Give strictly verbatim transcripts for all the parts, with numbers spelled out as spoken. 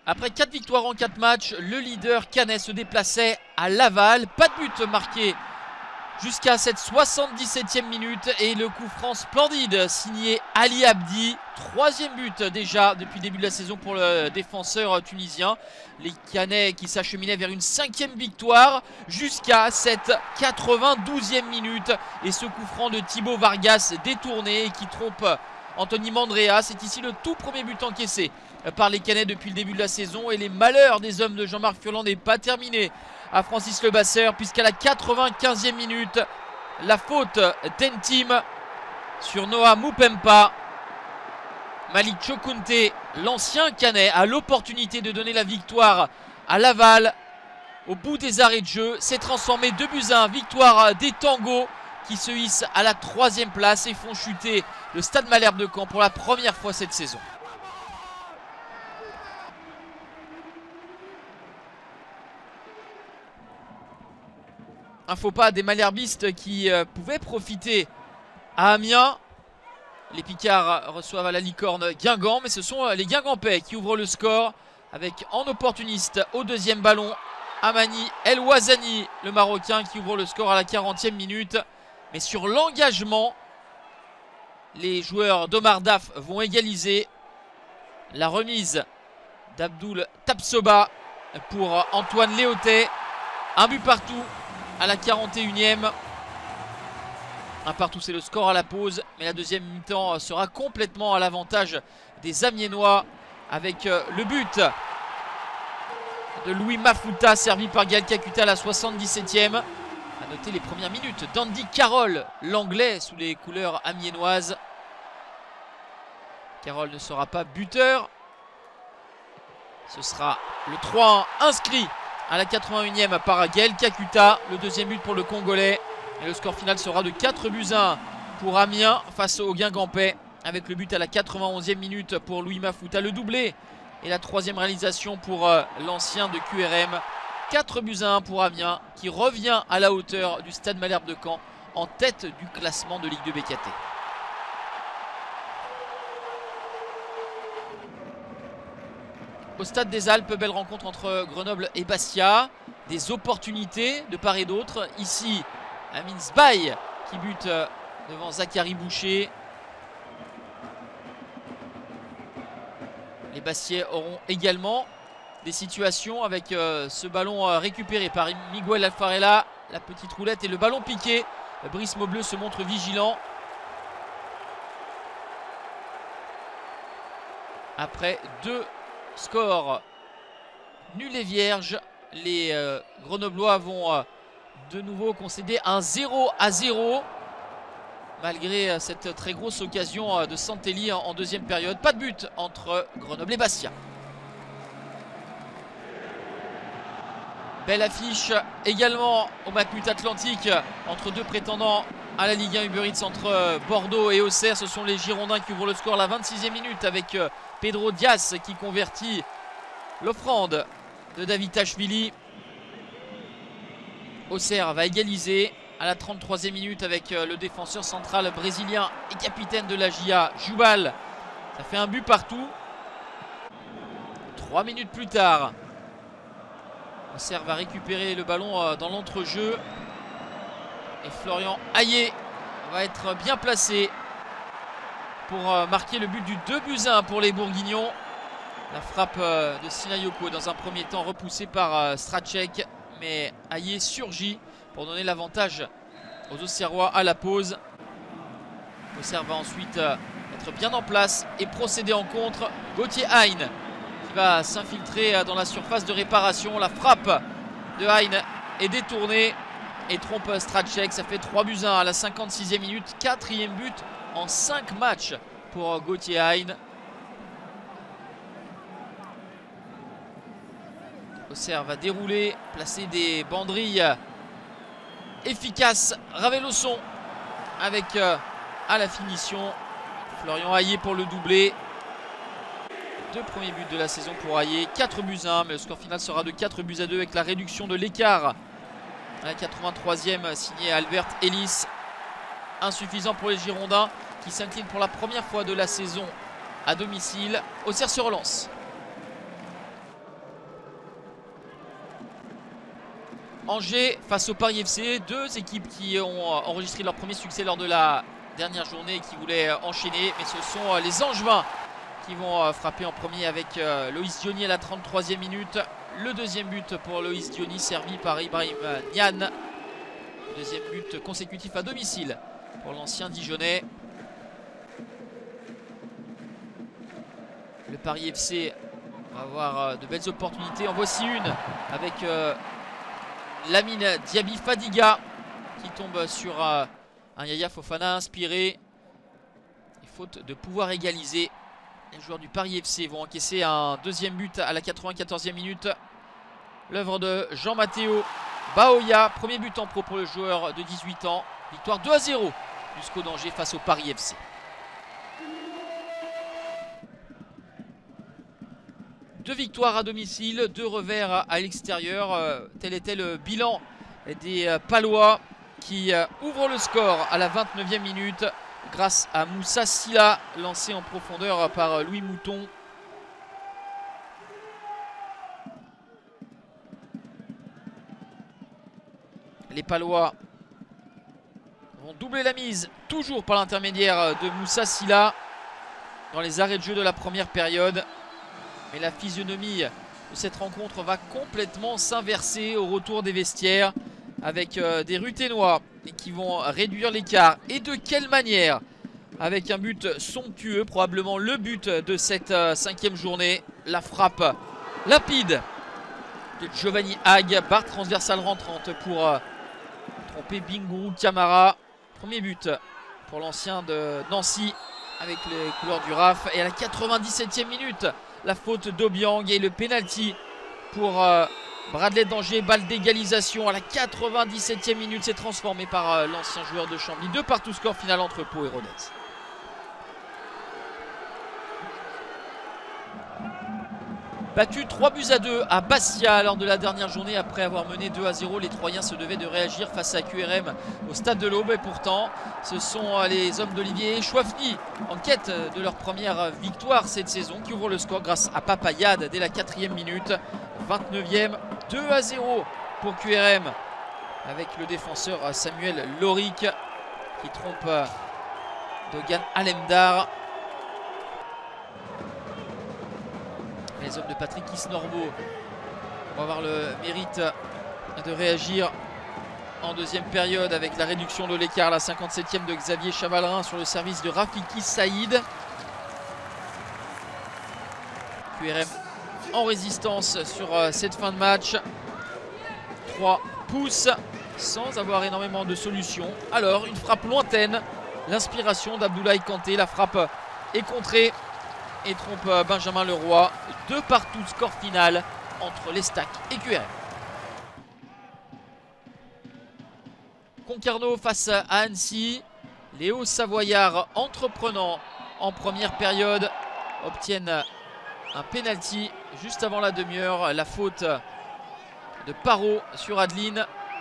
Après quatre victoires en quatre matchs, le leader Canet se déplaçait à Laval. Pas de but marqué jusqu'à cette soixante-dix-septième minute. Et le coup franc splendide signé Ali Abdi. Troisième but déjà depuis le début de la saison pour le défenseur tunisien. Les Canets qui s'acheminaient vers une cinquième victoire jusqu'à cette quatre-vingt-douzième minute. Et ce coup franc de Thibaut Vargas détourné et qui trompe Anthony Mandrea. C'est ici le tout premier but encaissé par les Canets depuis le début de la saison. Et les malheurs des hommes de Jean-Marc Furlan n'est pas terminé à Francis Lebasseur, puisqu'à la quatre-vingt-quinzième minute, la faute d'Entim sur Noah Moupempa. Malik Chokunte, l'ancien Canet, a l'opportunité de donner la victoire à Laval. Au bout des arrêts de jeu, s'est transformé deux buts à un. Victoire des Tangos qui se hissent à la troisième place et font chuter le Stade Malherbe de Caen pour la première fois cette saison. Un faux pas des Malherbistes qui euh, pouvaient profiter à Amiens. Les Picards reçoivent à la Licorne Guingamp, mais ce sont euh, les Guingampais qui ouvrent le score avec en opportuniste au deuxième ballon Amani El Ouazani, le Marocain, qui ouvre le score à la quarantième minute. Mais sur l'engagement, les joueurs d'Omar Daf vont égaliser. La remise d'Abdoul Tapsoba pour Antoine Léotet. Un but partout à la quarante et unième. Un partout, c'est le score à la pause. Mais la deuxième mi-temps sera complètement à l'avantage des Amiénois avec le but de Louis Mafuta servi par Gaël Kakuta à la soixante-dix-septième. A noter les premières minutes d'Andy Carroll, l'anglais sous les couleurs amiénoises. Carroll ne sera pas buteur. Ce sera le trois un inscrit à la quatre-vingt-unième par Gaël Kakuta. Le deuxième but pour le Congolais. Et le score final sera de quatre buts à un pour Amiens face au Guingampais. Avec le but à la quatre-vingt-onzième minute pour Louis Mafuta. Le doublé et la troisième réalisation pour euh, l'ancien de Q R M. quatre buts à un pour Amiens qui revient à la hauteur du Stade Malherbe de Caen en tête du classement de Ligue deux B K T. Au Stade des Alpes, belle rencontre entre Grenoble et Bastia. Des opportunités de part et d'autre. Ici, Amin Sbaï qui bute devant Zachary Boucher. Les Bastiais auront également des situations avec euh, ce ballon euh, récupéré par Miguel Alfarella. La petite roulette et le ballon piqué. Brice Maubleu se montre vigilant. Après deux scores nuls et vierges, les euh, Grenoblois vont euh, de nouveau concéder un zéro à zéro. Malgré euh, cette très grosse occasion euh, de Santelli en, en deuxième période. Pas de but entre Grenoble et Bastia. Belle affiche également au Matmut Atlantique entre deux prétendants à la Ligue un Uber Eats, entre Bordeaux et Auxerre. Ce sont les Girondins qui ouvrent le score à la vingt-sixième minute avec Pedro Diaz qui convertit l'offrande de David Tachvili. Auxerre va égaliser à la trente-troisième minute avec le défenseur central brésilien et capitaine de la J A, Jubal. Ça fait un but partout. Trois minutes plus tard, Auxerre va récupérer le ballon dans l'entrejeu. Et Florian Hayé va être bien placé pour marquer le but du deux buts à un pour les Bourguignons. La frappe de Sinayoko dans un premier temps repoussée par Stracek. Mais Hayé surgit pour donner l'avantage aux Auxerrois à la pause. Auxerre va ensuite être bien en place et procéder en contre. Gauthier Hein qui va s'infiltrer dans la surface de réparation. La frappe de Hein est détournée et trompe Stracek. Ça fait trois buts à un à la cinquante-sixième minute. Quatrième but en cinq matchs pour Gauthier Hein. Auxerre va dérouler, placer des banderilles efficaces. Ravelosson avec euh, à la finition Florian Hayé pour le doublé. Deux premiers buts de la saison pour Hayé. quatre buts à un, mais le score final sera de quatre buts à deux avec la réduction de l'écart à la quatre-vingt-troisième signé Albert Ellis. Insuffisant pour les Girondins qui s'inclinent pour la première fois de la saison à domicile. Auxerre se relance. Angers face au Paris F C, deux équipes qui ont enregistré leur premier succès lors de la dernière journée et qui voulaient enchaîner. Mais ce sont les Angevins qui vont frapper en premier avec Loïs Diony à la trente-troisième minute. Le deuxième but pour Loïs Diony, servi par Ibrahim Niane. Deuxième but consécutif à domicile pour l'ancien Dijonais. Le Paris F C va avoir de belles opportunités. En voici une avec euh, Lamine Diaby Fadiga qui tombe sur euh, un Yaya Fofana inspiré. Et faute de pouvoir égaliser, les joueurs du Paris F C vont encaisser un deuxième but à la quatre-vingt-quatorzième minute. L'œuvre de Jean-Matteo Baoya, premier but en pro pour le joueur de dix-huit ans. Victoire deux à zéro jusqu'au danger face au Paris F C. Deux victoires à domicile, deux revers à l'extérieur. Euh, tel était le bilan des euh, Palois qui euh, ouvrent le score à la vingt-neuvième minute grâce à Moussa Sylla, lancé en profondeur par euh, Louis Mouton. Les Palois vont doubler la mise, toujours par l'intermédiaire de Moussa Sylla dans les arrêts de jeu de la première période. Mais la physionomie de cette rencontre va complètement s'inverser au retour des vestiaires avec euh, des Ruténois qui vont réduire l'écart. Et de quelle manière? Avec un but somptueux, probablement le but de cette euh, cinquième journée. La frappe limpide de Giovanni Hague, barre transversale rentrante pour euh, tromper Bingourou Kamara. Premier but pour l'ancien de Nancy avec les couleurs du R A F. Et à la quatre-vingt-dix-septième minute, la faute d'Obiang et le pénalty pour euh, Bradley Danger. Balle d'égalisation à la quatre-vingt-dix-septième minute. C'est transformé par euh, l'ancien joueur de Chambly. Deux partout, score final entre Pau et Rodez. Battu trois buts à deux à Bastia lors de la dernière journée après avoir mené deux à zéro. Les Troyens se devaient de réagir face à Q R M au stade de l'Aube. Et pourtant, ce sont les hommes d'Olivier Chouafny en quête de leur première victoire cette saison qui ouvrent le score grâce à Papayade dès la quatrième minute. vingt-neuvième, deux à zéro pour Q R M avec le défenseur Samuel Loric qui trompe Dogan Alemdar. Les hommes de Patrick Isnorbo vont avoir le mérite de réagir en deuxième période avec la réduction de l'écart, la cinquante-septième de Xavier Chavalerin sur le service de Rafiki Saïd. Q R M en résistance sur cette fin de match. trois pouces sans avoir énormément de solutions. Alors une frappe lointaine, l'inspiration d'Abdoulaye Kanté. La frappe est contrée et trompe Benjamin Leroy. Deux partout, score final entre l'Estac et Q R M. Concarneau face à Annecy. Les Hauts-Savoyards, entreprenants en première période, obtiennent un penalty juste avant la demi-heure. La faute de Parot sur Adeline.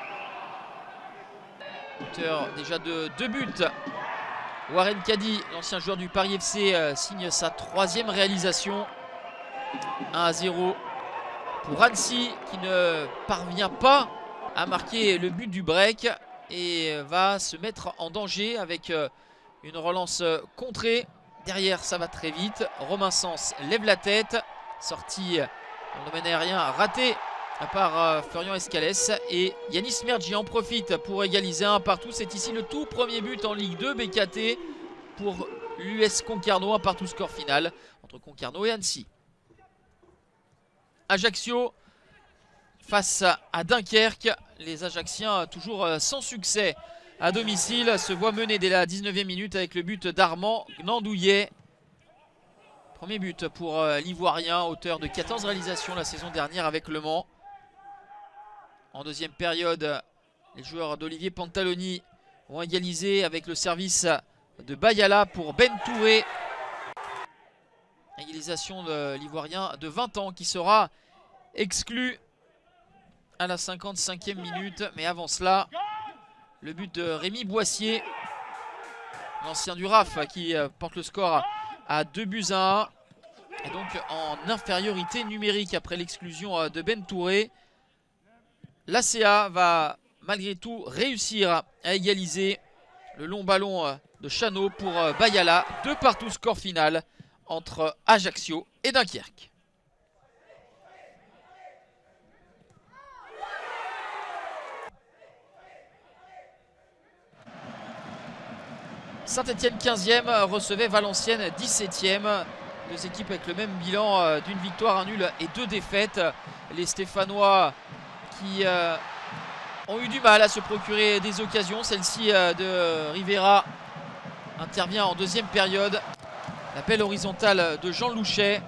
Auteur déjà de deux buts. Warren Caddy, l'ancien joueur du Paris F C, euh, signe sa troisième réalisation. un à zéro pour Annecy qui ne parvient pas à marquer le but du break et va se mettre en danger avec euh, une relance contrée. Derrière, ça va très vite. Romain Sens lève la tête. Sortie dans le domaine aérien ratée par euh, Florian Escalès. Et Yanis Mergi en profite pour égaliser un partout. C'est ici le tout premier but en Ligue deux B K T pour l'U S Concarneau. Un partout, score final entre Concarneau et Annecy. Ajaccio face à Dunkerque. Les Ajacciens, toujours sans succès à domicile, se voient mener dès la dix-neuvième minute avec le but d'Armand Gnandouillet. Premier but pour l'Ivoirien, auteur de quatorze réalisations la saison dernière avec Le Mans. En deuxième période, les joueurs d'Olivier Pantaloni vont égaliser avec le service de Bayala pour Ben Touré. Égalisation de l'Ivoirien de vingt ans qui sera exclu à la cinquante-cinquième minute. Mais avant cela, le but de Rémi Boissier, l'ancien du R A F, qui porte le score à deux buts à un. Et donc en infériorité numérique après l'exclusion de Ben Touré. l'A C A va malgré tout réussir à égaliser le long ballon de Chano pour Bayala. Deux partout, score final entre Ajaccio et Dunkerque. Saint-Etienne quinzième recevait Valenciennes dix-septième. Deux équipes avec le même bilan d'une victoire, un nul et deux défaites. Les Stéphanois qui euh, ont eu du mal à se procurer des occasions. Celle-ci euh, de Rivera intervient en deuxième période. L'appel horizontal de Jean Louchet.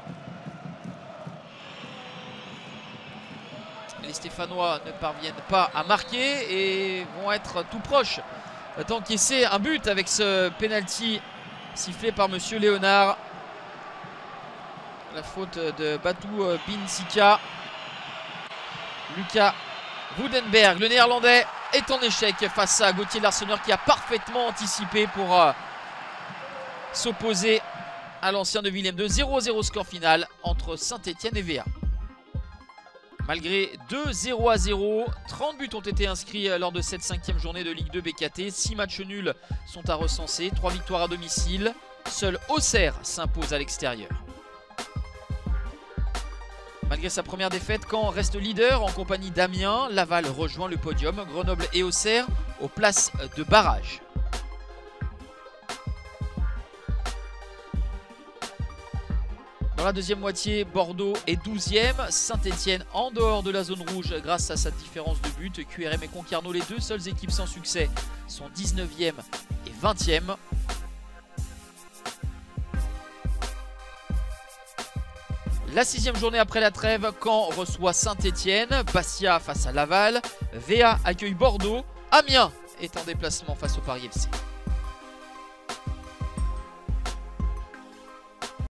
Les Stéphanois ne parviennent pas à marquer et vont être tout proches d'encaisser un but avec ce penalty sifflé par Monsieur Léonard. La faute de Batou Binsika. Lucas Woudenberg, le néerlandais, est en échec face à Gauthier Larsonneur qui a parfaitement anticipé pour euh, s'opposer à l'ancien de Willem. De zéro à zéro score final entre Saint-Etienne et V A. Malgré deux zéro à zéro, trente buts ont été inscrits lors de cette cinquième journée de Ligue deux B K T. six matchs nuls sont à recenser, trois victoires à domicile. Seul Auxerre s'impose à l'extérieur. Malgré sa première défaite, Caen reste leader en compagnie d'Amiens. Laval rejoint le podium. Grenoble et Auxerre aux places de barrage. Dans la deuxième moitié, Bordeaux est douzième. Saint-Etienne en dehors de la zone rouge grâce à sa différence de but. Q R M et Concarneau, les deux seules équipes sans succès, sont dix-neuvième et vingtième. La sixième journée après la trêve, Caen reçoit Saint-Etienne, Bastia face à Laval, V A accueille Bordeaux, Amiens est en déplacement face au Paris F C.